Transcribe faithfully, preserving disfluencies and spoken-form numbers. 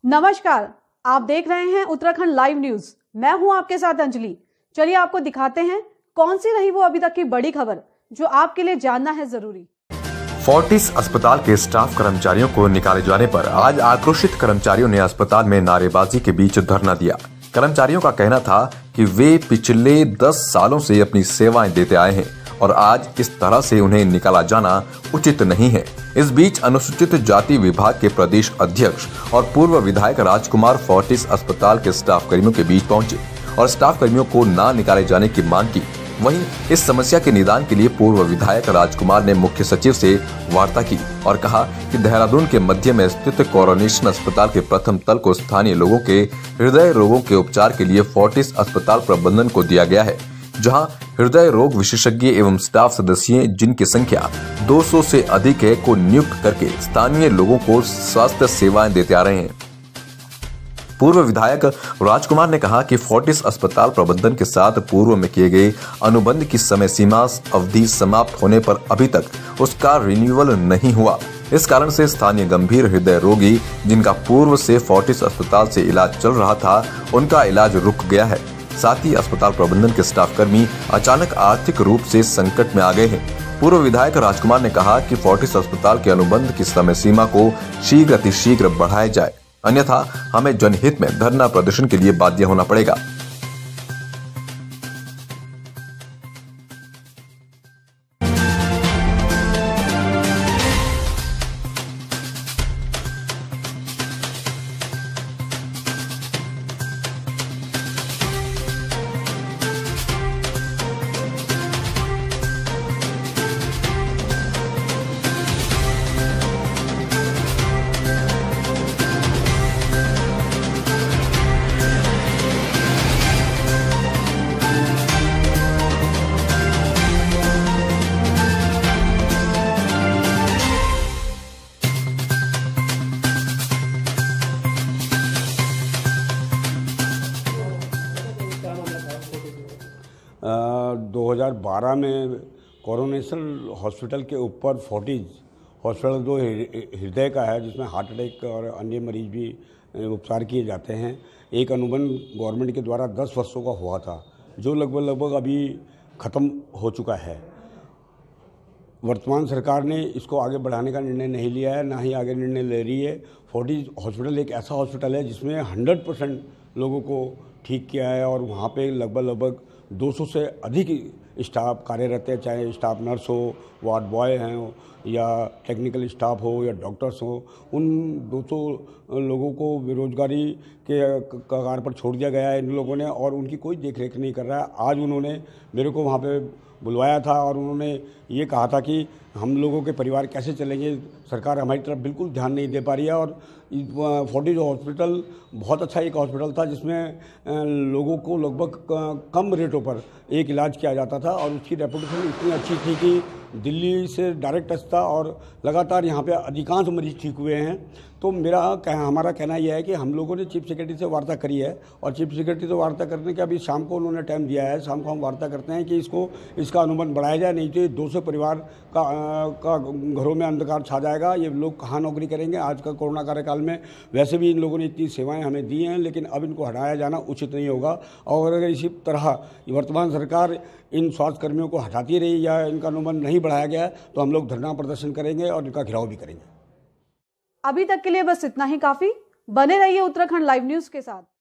नमस्कार, आप देख रहे हैं उत्तराखंड लाइव न्यूज। मैं हूं आपके साथ अंजलि। चलिए आपको दिखाते हैं कौन सी रही वो अभी तक की बड़ी खबर जो आपके लिए जानना है जरूरी। फोर्टिस अस्पताल के स्टाफ कर्मचारियों को निकाले जाने पर आज आक्रोशित कर्मचारियों ने अस्पताल में नारेबाजी के बीच धरना दिया। कर्मचारियों का कहना था कि वे पिछले दस सालों से अपनी सेवाएं देते आए हैं और आज इस तरह से उन्हें निकाला जाना उचित नहीं है। इस बीच अनुसूचित जाति विभाग के प्रदेश अध्यक्ष और पूर्व विधायक राजकुमार फोर्टिस अस्पताल के स्टाफ कर्मियों के बीच पहुंचे और स्टाफ कर्मियों को ना निकाले जाने की मांग की। वहीं इस समस्या के निदान के लिए पूर्व विधायक राजकुमार ने मुख्य सचिव से वार्ता की और कहा कि देहरादून के मध्य में स्थित कोरोनेशन अस्पताल के प्रथम तल को स्थानीय लोगों के हृदय रोगों के उपचार के लिए फोर्टिस अस्पताल प्रबंधन को दिया गया है, जहां हृदय रोग विशेषज्ञ एवं स्टाफ सदस्य जिनकी संख्या दो सौ से अधिक है को नियुक्त करके स्थानीय लोगों को स्वास्थ्य सेवाएं देते आ रहे हैं। पूर्व विधायक राजकुमार ने कहा कि फोर्टिस अस्पताल प्रबंधन के साथ पूर्व में किए गए अनुबंध की समय सीमा अवधि समाप्त होने पर अभी तक उसका रिन्यूअल नहीं हुआ। इस कारण से स्थानीय गंभीर हृदय रोगी जिनका पूर्व से फोर्टिस अस्पताल से इलाज चल रहा था, उनका इलाज रुक गया है। साथ ही अस्पताल प्रबंधन के स्टाफ कर्मी अचानक आर्थिक रूप से संकट में आ गए हैं। पूर्व विधायक राजकुमार ने कहा कि फोर्टिस अस्पताल के अनुबंध की समय सीमा को शीघ्र अतिशीघ्र बढ़ाया जाए, अन्यथा हमें जनहित में धरना प्रदर्शन के लिए बाध्य होना पड़ेगा। दो हज़ार बारह में कोरोनेशन हॉस्पिटल के ऊपर फोर्टिस हॉस्पिटल जो हृदय का है, जिसमें हार्ट अटैक और अन्य मरीज भी उपचार किए जाते हैं, एक अनुबंध गवर्नमेंट के द्वारा दस वर्षों का हुआ था, जो लगभग लगभग अभी ख़त्म हो चुका है। वर्तमान सरकार ने इसको आगे बढ़ाने का निर्णय नहीं लिया है, ना ही आगे निर्णय ले रही है। फोर्टिस हॉस्पिटल एक ऐसा हॉस्पिटल है जिसमें हंड्रेड परसेंट लोगों को ठीक किया है और वहाँ पे लगभग लगभग दो सौ से अधिक स्टाफ कार्यरत है, चाहे स्टाफ नर्स हो, वार्ड बॉय हैं या टेक्निकल स्टाफ हो या डॉक्टर्स हो। उन दो सौ लोगों को बेरोजगारी के कगार पर छोड़ दिया गया है इन लोगों ने, और उनकी कोई देखरेख नहीं कर रहा है। आज उन्होंने मेरे को वहाँ पे बुलवाया था और उन्होंने ये कहा था कि हम लोगों के परिवार कैसे चलेंगे, सरकार हमारी तरफ बिल्कुल ध्यान नहीं दे पा रही है। और फोर्टिस हॉस्पिटल बहुत अच्छा एक हॉस्पिटल था जिसमें लोगों को लगभग कम रेटों पर एक इलाज किया जाता था और उसकी रेपुटेशन इतनी अच्छी थी कि दिल्ली से डायरेक्ट टच था और लगातार यहाँ पे अधिकांश मरीज ठीक हुए हैं। तो मेरा कह हमारा कहना यह है कि हम लोगों ने चीफ सेक्रेटरी से वार्ता करी है और चीफ सेक्रेटरी से वार्ता करने के अभी शाम को उन्होंने टाइम दिया है। शाम को हम वार्ता करते हैं कि इसको इसका अनुबंध बढ़ाया जाए, नहीं तो दो सौ परिवार का, का घरों में अंधकार छा जाएगा। ये लोग कहाँ नौकरी करेंगे? आज का कोरोना कार्यकाल में वैसे भी इन लोगों ने इतनी सेवाएं हमें दी हैं, लेकिन अब इनको हटाया जाना उचित नहीं होगा। और अगर इसी तरह वर्तमान सरकार इन स्वास्थ्य कर्मियों को हटाती रही या इनका अनुबंध नहीं बढ़ाया गया तो हम लोग धरना प्रदर्शन करेंगे और इनका घेराव भी करेंगे। अभी तक के लिए बस इतना ही काफी। बने रहिए उत्तराखंड लाइव न्यूज के साथ।